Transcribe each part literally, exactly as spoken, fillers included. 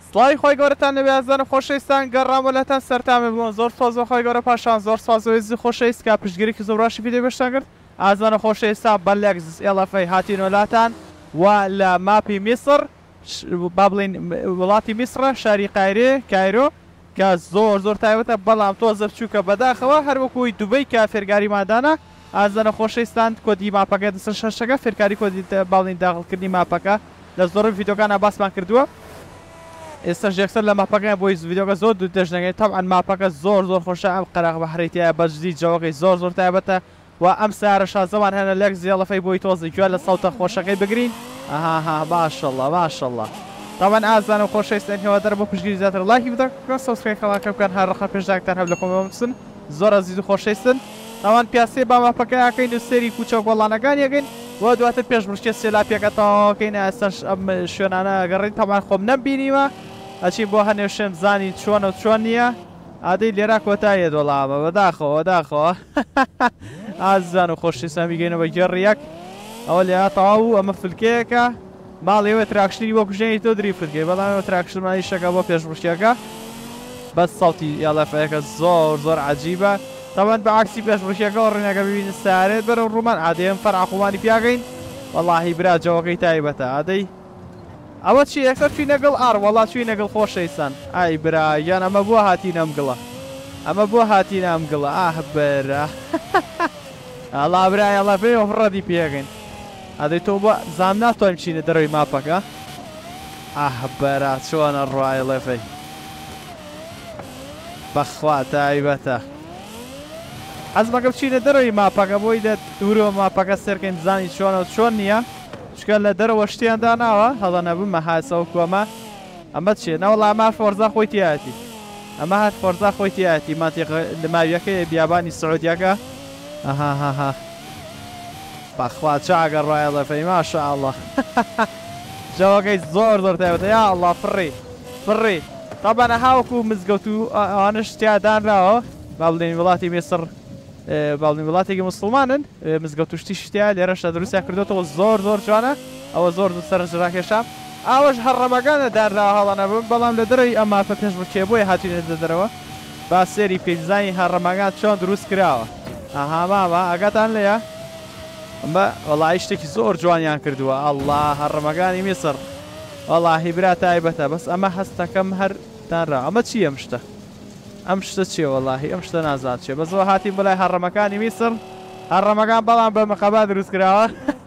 سڵاوی خۆی گەورەتان لەبێ ئازانم خۆشەویستان گەڕامەلەتان سەرتامێ بڵۆن زۆر سۆز و خۆی گەورە پاشان زۆر سۆز و وێزی خۆشەویست کا پشتگیریکی زۆر باشی ڤیدیۆ بەشتان کرد ئازانە خۆشەویستا بەلێکس ئێڵەفەی هاتینۆ لاتان و لە ماپی میسر با بڵین وڵاتی میسرە شاری قایرێ کایرۆ کە زۆر زۆر تایبەتە بەڵام تۆزە بچووکە بەداخەوە هەر وەکوی دوبەی کە فێرگاریمادانە ئازانە خۆشەویستان کۆدی ماپەکە دەسەر شەشەکە فێرکاری کۆدی باڵین داخڵکردنی ماپەکە لە زۆر ڤیدیۆکانە باسمان کردووە ئێستا یەکسەر لە ماپەکە بۆی ڤیدیۆکە زۆر دوو دەژنەکەی تەبعەن ماپەکە زۆر زۆر خۆشە ئەم قەرەغ بەحرەیتیایە بەجددی جەوەکەی زۆر زۆر تایبەتە و ئەم سیارە شازەمان هەنە لێک زێڵەفەی بۆی تۆزی گوێ لە سەوتە خۆشەکەی بگرین ئەهاها باشەڵڵا باشەڵڵا طبعا ئازانم خۆشەویستان هێوادارم بۆ پشتگیری زیاتر لایکی بدەن سەبسکرایب کەڵاکە بکەن هەر ڕەخە پێشداکتان هەب لە کۆمەوە بچن زۆر ئەزیز و خۆشەویستن ئەوان پیاسێ با ماپەکە یاکەین و سێری کوچە و گۆڵانەکان یەکەین و دواتر پێش بڕشتێ سێلاپیەکەتەوەکەین ئێستاش ئەم شوێنانە گەڕین تەمان خۆم نەمبینیوە ئەچین بۆ هەنێ شوێن زانی چۆن و چۆن نییە ئادەی لێرا کۆتاییە دۆڵامە بەداخەوە بەداخەوە ئازان و خۆشەویستان بیگەینەوە گێڕی یەک ئەوە لێ تەواو و ئەمە فلکەیەکە ماڵێوە تراکشنی بۆ کوژێنی تۆ دری فلکەی بەڵام تراکشمانی شەکە بۆ پێش بڕشتەکە بەس سەڵتی یاڵەفەیەکە زۆر زۆر عەجیبە طبعا بەعکسی پێش بڕشتەکەەوە ڕێنەکە ببینن سارێت بەرەو ڕوومان ئادەیەم فەرعاقومانی پیاگەین وەڵاهی برا جەوەکەی تایبەتە ئادەی ئەوە چی یەکسەر چوی نەگەڵ ئار وەڵا چوی نەگەڵ خۆشەویستان ئای برا یان ئەمە بۆ هاتینە ئەم گڵە ئەمە بۆ هاتینە ئەم گڵە ئاه برا ئەڵا برا یاڵەفەی ڕەدی پێگەین ئادەی تۆ بۆ زام ناتوانین بچینە دەرەوەی ماپەکە ئاه برا چۆنە ڕوای لەفەی بەخوا تایبەتە حەزمەکە بچینە دەرەوەی ماپەکە بۆی دە دوورەوە ماپەکە سەرکەین زانی چۆنە چۆن نییە چکە لە دەرەوە شتیان داناوە هەڵە نەبوومە هاسەوە کۆمە ئەمە چێ نەوەڵا ئەمە فۆرزا خۆی تیاەتی ئەمە هات فۆرزا خۆی تیاەتی ماتێق لە ماویەکەی بیابانی سعودیەکە ئەهاهاها بەخوا چاگە ڕایە لەفەی ماشاءڵڵا جەوەکەی زۆر زۆر تایبەتە یا ئەڵڵا فڕی فڕی تەبەنە هاوەکو مزگەوت و ئەوانە شتیا دانراوە با بڵێن وڵاتی میسر باڵنی وڵاتێکی مسلمانن مزگەوت توشتی شتیا لێرەشە دروستیان کردوێتەوە زۆر زۆر جوانە ئەوە زۆر سەرنجڕاکێشام ئاوەش هەڕەمەکانە دانراوە هەڵە نەبوون بەڵام لە دەرەوەی ئەم ماپە پێش بچێ بۆیە هاتوینە دەرەوە با سێری پێیزانی هەڕەمەکان چۆن دروست کراوە ئاها ماما ئاگاتان لێیە ئەمە وەڵای شتێکی زۆر جوانیان کردووە ئەڵڵا هەڕەمەکانی میسر وەڵاهی برا تایبەتە بەس ئەمە هەستەکەم هەر دانرا ئەمە چی ئەم شتە ئەم شتە چێ وەڵاهی ئەم شتە نازان چێ بەزەوە هاتیم بەلای هەڕەمەکانی میسر هەڕەمەکان بەڵام بە مەقەبا دروست کراوە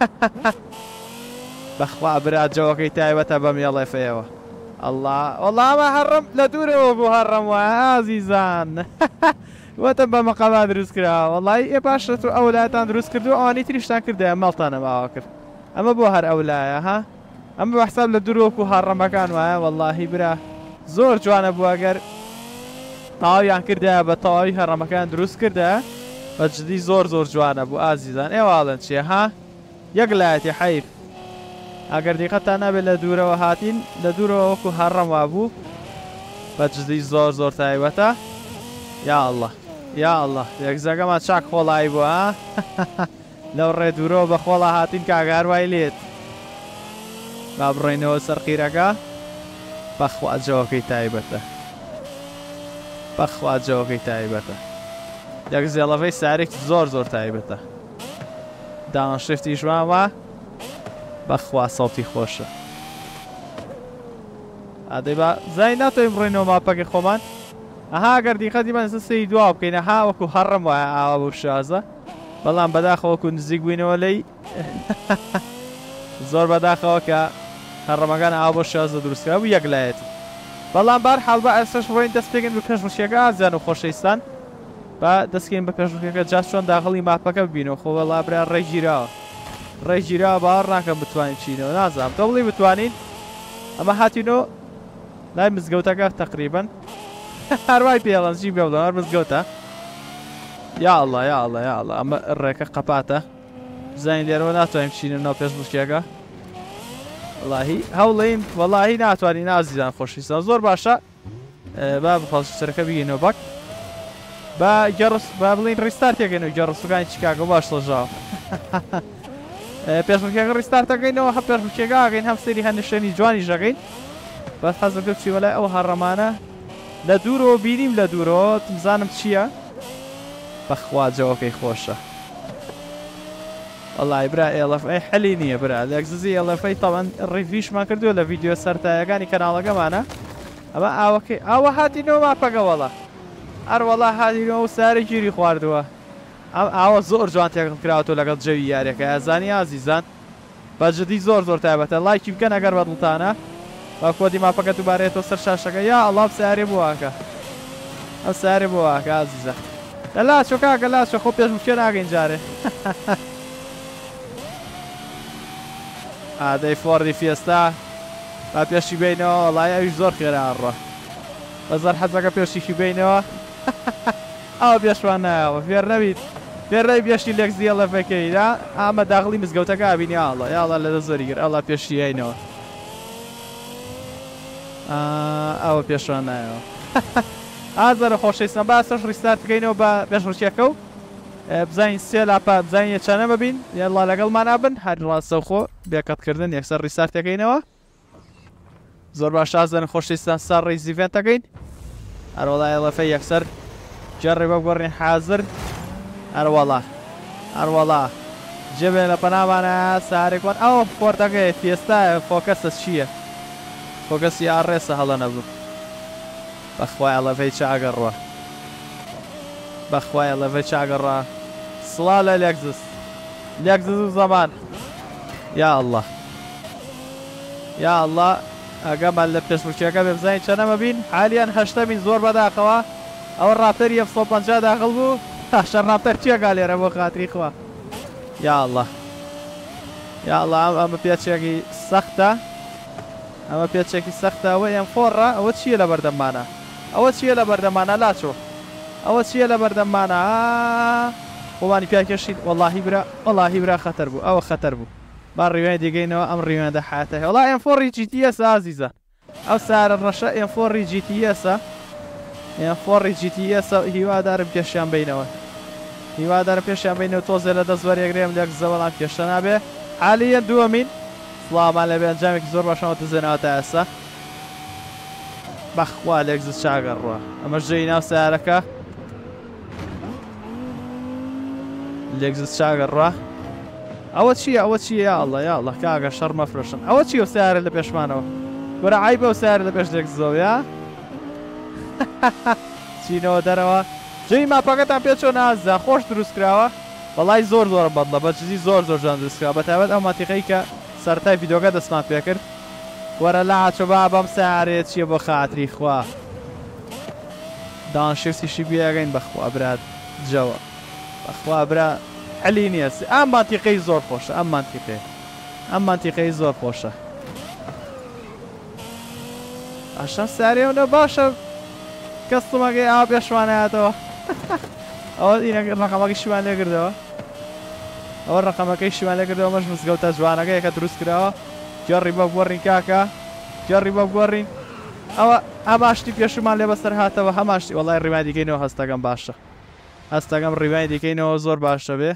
بەخوا برا جەوەکەی تایبەتە بەم یاڵێفەیەوە ئەڵڵا وەڵا ئەمە هەڕەم لە دوورەوە بوو هەڕەم وایە ئازیزان وەتە بە مەقەبا دروست کراوە وەڵی ئێ باشە ئەو لایەتان دروست کردو ئەوانی تریشتان کردەیە مەڵتانە ماوە کرد ئەمە بۆ هەر ئەو لایە ها ئەمە بەحساب لە دوورۆکو هەڕەمەکان وایە وەڵاهی برا زۆر جوانە بوو ئەگەر تاویان کردایە بە تەواوی هەڕەمەکان دروست کردە بە جدی زۆر زۆر جوانە بوو ئازیزان ئێواڵن چێ ها یەک لایەتی حەیف ئەگەر دیقەتان نابێت لە دوورەوە هاتین لە دوورەوە وەکو هەڕەم وا بوو بە جدی زۆر زۆر تایبەتە یا ئەڵڵا یا ئەڵڵا یەکزەگەمان چاک خۆڵایی بووە ها لەو ڕێ دوورەوە بە خۆڵا هاتین کاگار وای لێت با بڕێنەوە سەر قیرەکە بەخوا جەوەکەی تایبەتە بەخوا جەوەکەی تایبەتە یەک زێڵەفەی سارێکی زۆر زۆر تایبەتە داوانشێفتی ژوانوە بەخوا سەڵتی خۆشە ئادەی بە زای ناتۆیم بڕێنەوە ماپەکەی خۆمان ئەها گەر دیقەتیمان سەی دوا بکەینە ها وەکو هەڕەم وایە ئاوا بۆ شازە بەڵام بەداخەوەکو نزیک بووینەوە لەی زۆر بەداخەوە کە هەڕەمەکان ئاوا بۆ شازە دروستکرا بوو یەک لایەتی بەڵام بار حاڵ بە ئەسش ڕۆین دەست پێکەین بە پێشبڕکێکە ئازیان و خۆشەویستان با دەستکەین بە پێشبڕکێکە جا چۆن داخڵی ماپەکە ببینەوە خۆ وەڵا برا ڕێگیراوە ڕێگیراوە باوەڕ ناکەم بتوانین چینەوە نازانم تۆ بڵی بتوانین ئەمە هاتینەوە لای مزگەوتەکە تەقریبەن هەروای پێڵەن جی بێ بڵێن هەر مزگەوتە یا ئەڵڵا یا ئەڵڵا یا ئەڵڵا ئەمە ڕێکە قەپاتە بزانین لێرەوە ناتوانین بچینە ناو پێشبڕکێکە وەڵاهی هەوڵێین وەڵاهی ناتوانین ئازیزان خۆشەویستان زۆر باشە با بەپاڵسەرەکە بگەینەوە بەک با گەڕس با بڵین ڕیستارتێکەکەینەوە گەڕسوەکانی چیکاگۆ باش لەژاوە پێشبڕکێکە ڕیستارتەکەینەوە هە پێشبڕکێکە ئاگەین هەم سەیری هەندێک شوێنی جوانی ژەکەین بەس حەزەکە بچی وەلای ئەو هەڕەمانە لە دوورەوە بینیم لە دوورەوە تمزانم چییە بەخوا جەوەکەی خۆشە والله برا ئێڵەف ئەی حەلی نییە برا لەگززی ئێڵەفەی تەوەن ڕیڤیشمان کردووە لە ڤیدیۆ سەرتایەکانی کەناڵەکەمانە ئەمە ئاوەکەی ئاوە هاتینەوە ماپەگەوەڵە هەروەڵا هاتینەوە و سارە گیری خواردووە ئەم ئاوە زۆر جوان تێکڵ کراوەوە لەگەڵ جەوی یاریەکە ئازانی ئازیزان بەجددی زۆر زۆر تایبەتە لایکی بکەن ئەگەر بەدڵتانە با کۆدی ماپەکە دووبارێتەوە سەر شاشەکە یا ئەڵام سارێ بواکە ئەم سارێ بواکە ئازیزە لە لاچۆ کاکە لاچۆ خۆ پێش بکێ ناگەین جارێ ئادەی فۆڕی فێستا با پێشی بینەوە وەڵای ئەویش زۆر خێرا ئەڕۆ بەزار حەزەکە پێشیشی بینەوە ئەوە پێشوان نایەوە فێر نەبیت فێڕێی پێشی لێک زیێڵە فەکەیدا ئامە داغڵی مزگەوتەکە بینی ئاڵە یاڵە لە زۆری گر ئەڵا پێشی هینەوە ئەوە پێشوان نایەوە ئازەرە خۆشەویستان باسەش ڕیستارت بکەینەوە بە پێشڕوچیەکە و بزانین سێ لاپا بزانین چەنە ببین یاڵا لەگەڵمانە بن هەر ڕاستەوخۆ بێکەتکردن یەکسەر ڕیستارتەکەینەوە زۆر باش ئازەرن خۆشەویستان ساڕ ڕێی زیڤێنتەکەین هەروەڵای ئێڵەفەی یەکسەر جەڕێ بەگۆڕین حازر هەروەڵا هەروەڵا جێبێ لە پەنامانە سارێکوان ئەو فۆرتەکەی فێستایە فۆکەسە چییە فۆکەسی ئاڕێسە هەڵە نەبوو بەخوای ئەڵەفەی چاگەڕوە بەخوای ئەڵەفەی چاگەڕا سڵا لە لێکزس لێکزس و زەمان یا ئەڵڵا یا ئەڵڵا ئەگەمان لە پێشبڕکێەکە بێ بزانین چەنەمە بین حالیان هەشتە بین زۆر بەداخەوە ئەوە ڕاپەری سەد و پەنجا داخڵ بوو شەر ڕاپەر چیەکە لێرە بۆ خاتری خوا یا ئەڵڵا یا ئەڵڵا ئەمە پێچێکی سەختە ئەمە پێچێکی سەختە ئەوە ئێم فۆڕە ئەوە چییە لە بەردەمانە ئەوە چییە لە بەردەمانە لاچۆ ئەوە چییە لە بەردەمانە خۆمانی پیاکەشید وەڵاهی برا وەڵاهی برا خەتەر بوو ئەوە خەتەر بوو با ڕیوێن دیگەینەوە ئەم ڕیوێندە حاتە وەڵا ئێم فۆڕی جی تی ئێسە ئازیزە ئەو سارە ڕەشە ئێم فۆڕی جی تی ئێسە ئێم فۆڕی جی تی ئێسە هیوادارم پێشیان بینەوە هیوادارم پێشیان بینەوە تۆزێ لە دەست وەرێگرێم لێک زەوەڵام پێشە نابێ حالیەن دووەمین سڵامان لەبێ ئەنجامێکی زۆر باشەوە دەزێنەوە تا ئێستا بەخوا لێکزس چاگەڕوە ئەمە ژێی ناو سیارەکە لێکزس چاگەڕوە ئەوە چییە ئەوە چییە یا ئەڵڵا یا ئەڵڵا کاگە شەڕ مەفرۆشن ئەوە چی و سیارە لە پێشمانەوە گۆرە عیبە و سیارە لە پێش لێکزەوە یا چینەوە دەرەوە جێی ماپەکەتان پێ چۆن نازدا خۆش دروست کراوە وەڵای زۆر زۆر بەدڵە بەچزی زۆر زۆر جان دروست کراوە بەتایبەت ئەو ماتیقەی کە سەرەتای ڤیدیۆکە دەستمان پێ کرد وەرە لاچۆ با بەم سیارەیە چییە بۆ خاتری خوا داونشیفتیشی بیاگەین بەخوا برات جەوە بەخوا برا حەلی نییە ئەم مانتیقەی زۆر خۆشە ئەم مانتیقەی ئەم مانتیقەی زۆر خۆشە ئاشان سارێونە باشە کەستومەکەی ئاوا پێشوانایەتەوە ئەوە ڕقەمەکەی شیوان لێگردەوە ئەوە ڕقەمەکەی شیوان لێگردەوە مەش مزگەوتە جوانەکەی کە دروست کراوە جێڕی بە بگۆڕین کاکە جێڕی بە بگۆڕین ئەوە ئەماشتی پێشمان لێ بەسەر هاتەوە هەماشتی وەڵای ڕیوای دیکەینەوە هەستەکەم باشە هەستەکەم ڕیوای دیکەینەوە زۆر باشە بێ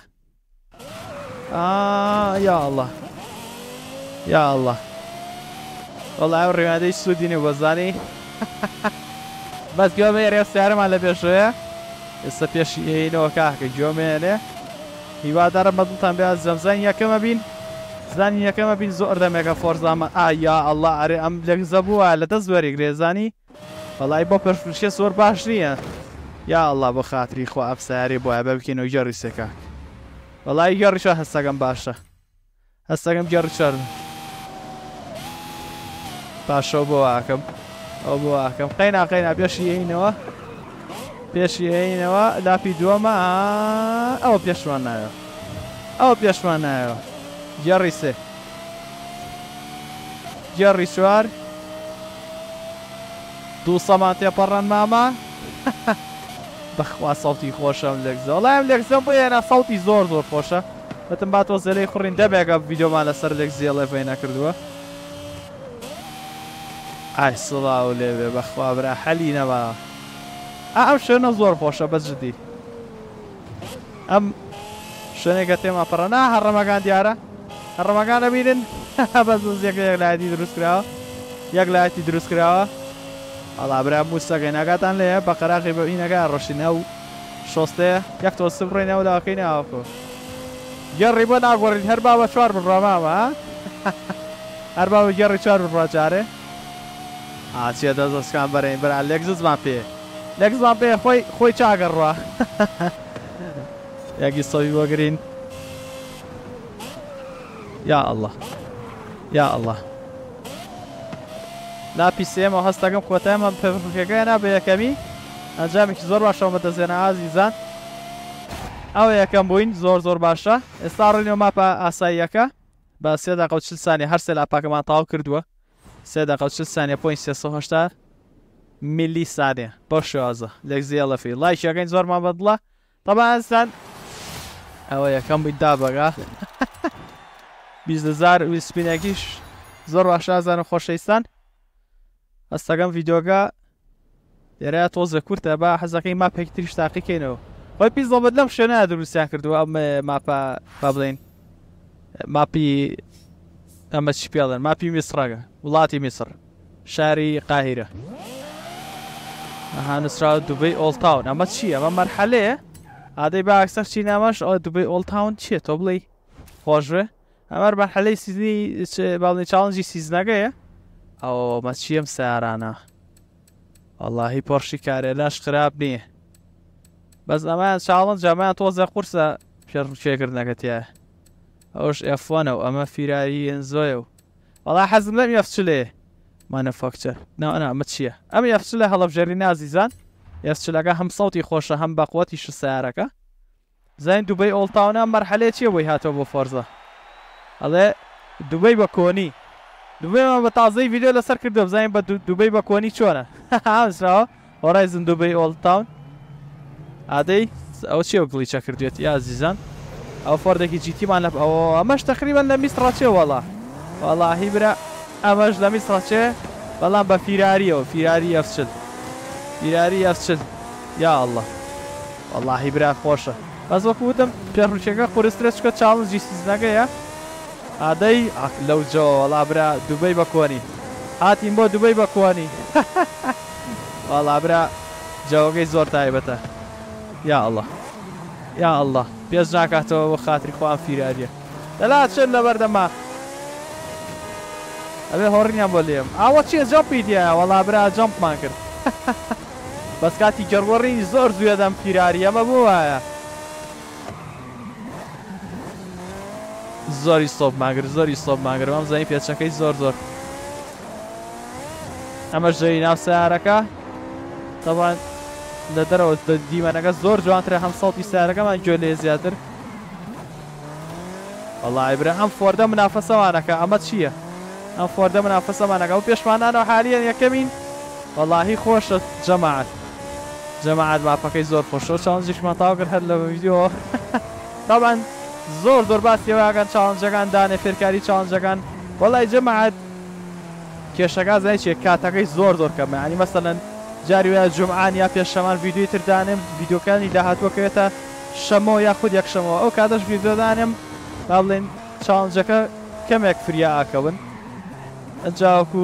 یا ئەڵڵا یا ئەڵڵا وەڵای ئەو ڕیوادەی سوودینی بەزانی بەس گوێمە ێرێ سیارەمان لە پێشەیە ئێستا پێشی ئێینەوە کاکە گوێمێنێ هیوادارم بەدڵتان بێ زەمزانی یەکەمە بین زانی یەکەمە بین زۆر دەمێکە فۆرزامە ئایا ئەڵڵا ئەرێ ئەم لێکزە بووە لە دەست وەری گرێزانی وەڵای بۆ پەرفروشیە زۆر باش نییە یا ئەڵڵا بۆ خاتری خۆ ئەم سیارەی بۆیە بە بکەینەوە گێڕی سێکاک وەڵای گێڕیشە هەستەکەم باشە هەستەکەم گێڕی چەر باشەوە بۆ ئاکەم ئەو بۆ ئاکەم قەینا قەینا پێشی ئێینەوە پێشی ئێینەوە لاپی دووەمە ئەوە پێشمان نایەوە ئەوە پێشمان نایەوە گێڕی سێ گێڕی چوار دوو سەمان تێپەڕەن ماما بەخوا سەڵتی خۆشەم لێکزە وەڵای ئەم لێکزەم بۆ ئێنە سەڵتی زۆر زۆر خۆشە بەتم با تۆ زەلەی خوڕین دەبێگە ڤیدیۆمان لەسەر لێکزیە لێڤەی نەکردووە ئای سڵاو لێوێ بەخوا برا حەلی نەما ئەم شوێنە زۆر خۆشە بەجددی ئەم شوێنێکە تێما پڕەنا هەڕەمەکان دیارە هەڕەمەکان دەبینن بەس دۆزیەکە یەک لایەتی دروست کراوە یەک لایەتی دروست کراوە ئەڵا برا موسەکەی ناگاتان لێە بە قەراقی بە ئینەکە ڕۆشینە و شۆستەیە یەک تۆ سبڕێنەوە لاکەی ناوەکۆ گەڕی بۆ ناگۆڕین هەر با بە چوار بڕامامە هەر با بە گەڕی چوار بڕاجارێ ئاچێ دەستەسکان بەرەین برا لێکززمان پێ لێکزمان پێ خۆی خۆی چاگەڕوە یەکی سەوی وەگرین یا الله یا الله لاپی سێمەوە هەستەکەم کۆتایمە پێەکەی نابێ یەکەمی ئەنجامێکی زۆر باشەوە بەدەستێنە ئازیزان ئەوە یەکەم بووین زۆر زۆر باشە ئێستا ڕێنەوە ماپە ئاساییەکە بە سێ دقیقە و چل سانیە هەر سێ لاپاکەمان تاو کردووە سێ دقیقە و چل سانیە پۆینت سێسە و هەشتا میلی سانیە بەو شێوازە لێکزی ئەڵەفی لایکیەکەین زۆرمان بەدڵە تەبان ئەستان ئەوە یەکەم بووین دابەگا بیست هەزار سپینێکیش زۆر باشە ئازانم خۆشەویستان هەستەکەم ڤیدیۆگە لێرەیە تۆزە کورتە بە حەزەکەی ماپێکی تریش تاقیکەینەوە خۆی پیس دەڵبێت لەم شوێنەیە دروستیان کردووە ئەم ماپە با بڵێن ماپی ئەمە چی پێڵێن ماپی میسڕەکە وڵاتی میسر شاری قاهیرە ئەها نووسراوە دوبەی ئۆڵتاون ئەمە چییە ئەمە مەرحەلەیە ئادەی بە ئەکسەر چینامەش ئەوە دوبەی ئۆڵتاون چییە تۆ بڵێ خۆشوێ ئەمە مەرحەلەی سیزنی باڵێ چاڵنجی سیزنەکەیە ئەو مە چیم سیارانە وەڵاهی پۆرشی کارێ لاش خراپ نییە بەس ئەمایان چاڵنج ئەمایان تۆزە قورسە پێڕکێکردنەکەتیایە ئەوش ئەفوانەوە ئەمە فیرایی ئەنزۆیە و وەڵا حەزم لەم یەفچلێ مانەفەکچەر ناوەنا ئەمە چییە؟ ئەم یەفچلە هەڵەبژێری نازیزان یەفچلەکە هەم سەوتی خۆشە هەم بەقوەتی ش سیارەکە زین دوبەی ئۆڵتاونە مەرحەلەیە چییە بۆی هاتەوە بۆ فۆرزە ئەڵێ دوبەی بە کۆنی دوبەیمان بە تازەی ڤیدیۆ لەسەر کردو بزانین بە دوبەی بە کۆنی چۆنە هەمسراوە هۆرایزن دوبەی ئۆڵتاون ئادەی ئەو چیە گڵیچە کردوێت یا عزیزان ئەو فۆردێکی جیتیمان لە ئەوە ئەمەش تقریبان لە میسڕاچێ وەڵا وەڵاهی برا ئەمەش لە میسڕاچێ بەڵام بە فیراریەوە فیراری ئەفچل فیراری ئەفچل یا الله وەڵاهی برا خۆشە بەس وەکو وتم پێڕوچەکە قورسترە چکە چاڵنجی سیزنەکەیە ئادەی لەو جۆ وەڵا برا دوبەی بە کۆنی هاتیم بۆ دوبەی بە کۆنی وەڵا برا جەوەکەی زۆر تایبەتە یا الله یا الله پێش ناکاتەوە بۆ خاتری خۆیان فیراریە دەلا چێن لە بەردەما ئەبێ هۆڕنیان بۆ لێم ئاوە چیە جەمپی دیایە وەڵا برا جەمپمان کرد بەس کاتی گەڕوەڕی زۆر زوویە دەم فیراری ئەمە بۆ وایە زۆری سۆپ ماگر زۆری سۆپ ماگرم ئەم زەنی پێچەکەی زۆر زۆر ئەمە ژەوی ناو سیارەکە تەوان لە دەرەوە دیمەنەکە زۆر جوانترە هەم سەڵتی سیارەکەمان گوێ لێ زیاتر وەڵای برا ئەم فۆردە منافەسەمانەکە ئەمە چییە؟ ئەم فۆردە منافەسەمانەکە و پێشمانانەوە حالیان یەکەمین وەڵاهی خۆشە جەماعەت جەماعەت ماپەکەی زۆر خۆشە چاڵنجێکمان تاوا کرد هەر لە ڤیدیۆ تاوان زۆر زۆر باسیەوەکان چاڵنجەکان دانێ فێرکاری چاڵنجەکان وەڵای جەماعەت کێشەکە زای چێ کاتەکەی زۆر زۆر کەمە ینی مەسەلەن جاری وایە جمعان یا پێشەمان ڤیدیۆی تر دانێم ڤیدیۆکانی داهاتوەکەوێتە شەمەوە یا خود یەک شەمەوە ئەو کاتەش ڤیدیۆ دانێم با بڵێن چاڵنجەکە کەمێک فریا ئاکەون ئەجاوەکو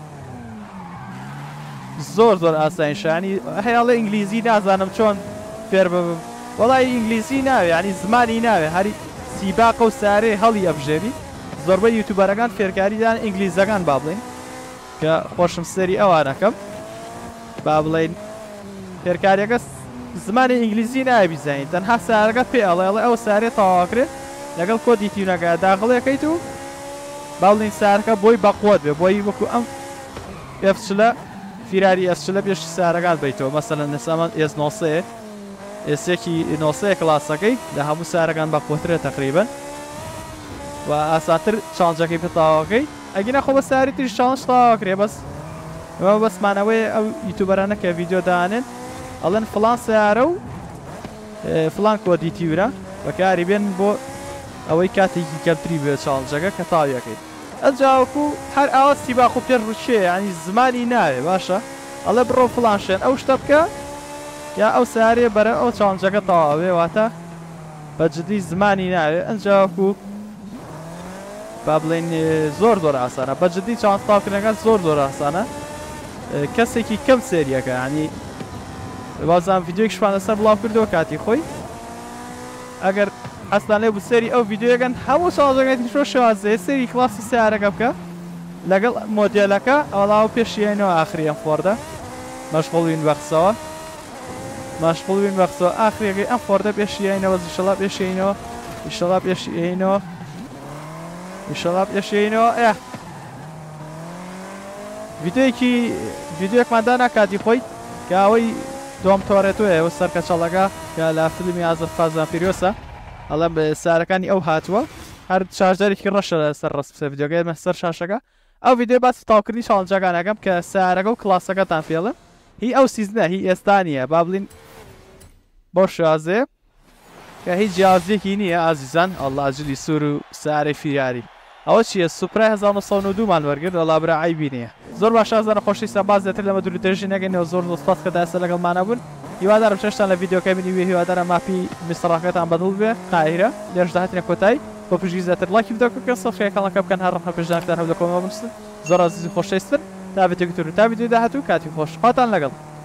زۆر زۆر ئاسایشانی هەیەڵێ ئینگلیزی نازانم چۆن فێر ببم وەڵای ئینگلیزی ناوێ ینی زمانی ناوێ هەری سیباقە و سارێ هەڵی ئەبژێری زۆربەی یوتیوبەرەکان فێرکاریدان ئینگلیزەکان با بڵێن کە خۆشم سەری ئەوانەکەم با بڵێن فێرکاریەکە زمانی ئینگلیزی نایە بیزانین تەنها سارەکە پێ ئەڵێڵێ ئەو سارێ تەواوکرێت لەگەڵ کۆدی تیونەکە داخڵەکەیت و با بڵێن سارەکە بۆی بەقوت بێ بۆی وەکو ئەم ئێفچلە فیراری ئەسچلە پێشی سارەکان بیتەوە مەسەلەن نسامان ئێس نۆسەیە ئێسێکی نۆسەیە کلاسەکەی لە هەموو سارەکان بە قوترێت تقریبن و ئاساتر چاڵنجەکەی پێتاواکەی ئەگەنە خۆ بە ساری تری چاڵنج تاواکرێ بەس ئەمە بەسمانەوەی ئەو یوتیوبەرانە کە ڤیدیۆ دانێن ئەڵێن فڵان سیارە و فڵان کۆدی تیورە بەکاری بێن بۆ ئەوەی کاتێکی کەمتری بێت چاڵنجەکە کە تاویەکەیت ئەجاوەکو هەر ئاوە سیباق و پێر ڕوچێ ینی زمانی ناوێ باشە ئەڵێ بڕۆ فڵان شوێن ئەو شتە بکە یا ئەو سارێ بەرە ئەو چاڵنجەکە تەواوێ واتە بە جدی زمانی ناوێ ئەنجاوەکو با بڵێن زۆر زۆر ئاسانە بەجددی چاوەستاکردنەکە زۆر زۆر ئاسانە کەسێکی کەم سێریەکە ینی بازان ڤیددیۆیەکیشمان لەسەر بڵاو کردەوە کاتی خۆی ئەگەر ئەستان لێ بوو سەری ئەو ڤیددیۆگەن هەموو سازەکەی تۆ شێوازەیە سەری کلاسی سیارەکە بکە لەگەڵ مۆدیێلەکە ئەوڵاو پێشیێنەوە ئاخری ئەم فۆردە مەشغوڵین بەخسەوە مەشغوڵین بەخسەوە ئاخریەکەی ئەم فۆردە پێشیێنەوە ئینشەڵا پێشێنەوە ئینشەڵا پێشێنەوە ئینشەڵا پێشێنەوە ئێ ڤیددیۆیەکی ڤیددیۆیەکماندانا کاتی خۆی کە ئەوەی دۆم تۆڕێتوە ئەوە سەرکە چەڵەکە کە لە فیلمی ئازاد فازان فیرۆسە ئەڵەم بە سارەکانی ئەو هاتووە هەر شارژەرێکی ڕەشە لەسەر ڕست ڤیددیۆگەی مەسەر شاشەکە ئەو ڤیددیۆ باسی تاوکردنی چاڵنجەکانەکەم کە سارەکە و کلاسەکەتان پێڵم هی ئەو سیزنە هی ئێستا نییە با بڵین بۆ شازێ کە هیچ جیازێکی نییە ئازیزان ئەڵڵا ئەجلی سوور و سارەی فیراری ئەوە چییە سوپرای هەزار و نۆ سەد و دوومان وەرگرت وەڵا برا عیبی نییە زۆر باش ئازانە خۆشەویستە باز زیاتر لەمە دوور دەژی نەگەینەوە زۆر دۆسپاس کە داسە لەگەڵمانە بوون هیوادارم چێشتان لە ڤیددیۆکەی بینیوێ هیوادارە ماپی میسڕاکەتان بەدڵ بێ قاهرە لێرش داهاتینە کۆتایی بۆ پشگیری زیاتر لایکی ڤیددیۆکە سەبسکرایبەکە بکەن هەر ڕەحمە پێشدانکتان هەم لە کۆمەوە بنووسن زۆر ئازیز و خۆشەویستن تا ڤیددیۆکی تر و تا ڤیددیۆی داهاتوو کاتی خۆش خواتان لەگەڵ